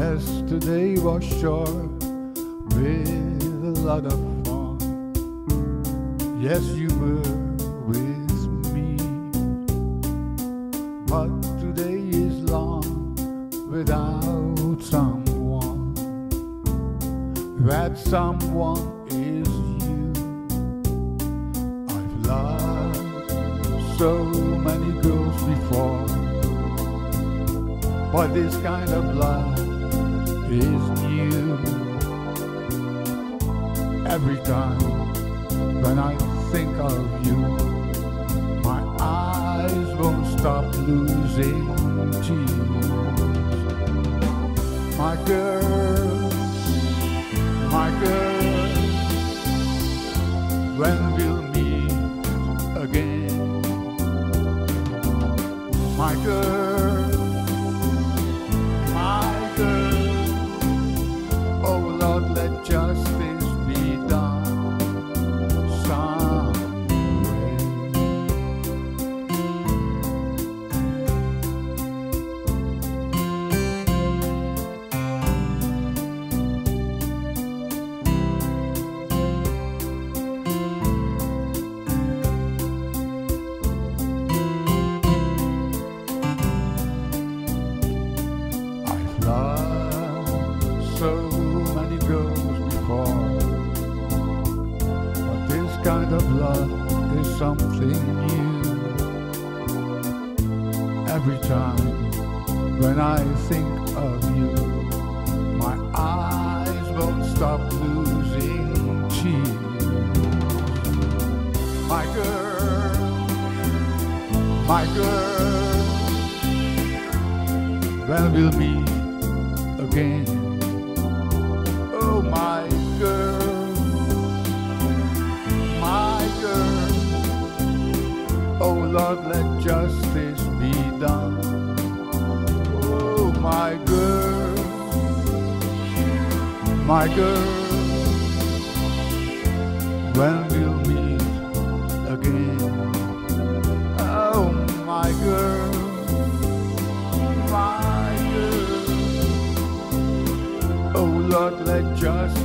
Yesterday was sure with a lot of fun. Yes, you were with me, but today is long without someone. That someone is you. I've loved so many girls before, but this kind of love is new. Every time when I think of you, my eyes won't stop losing tears. My girl, when we'll meet again. My girl, oh Lord, let justice be done someday. I've loved so many girls before, but this kind of love is something new. Every time when I think of you, my eyes won't stop losing tears. My girl, when we'll meet again. Oh my girl, oh Lord, let justice be done. Oh my girl, when we'll meet again. Oh my girl, oh Lord, let justice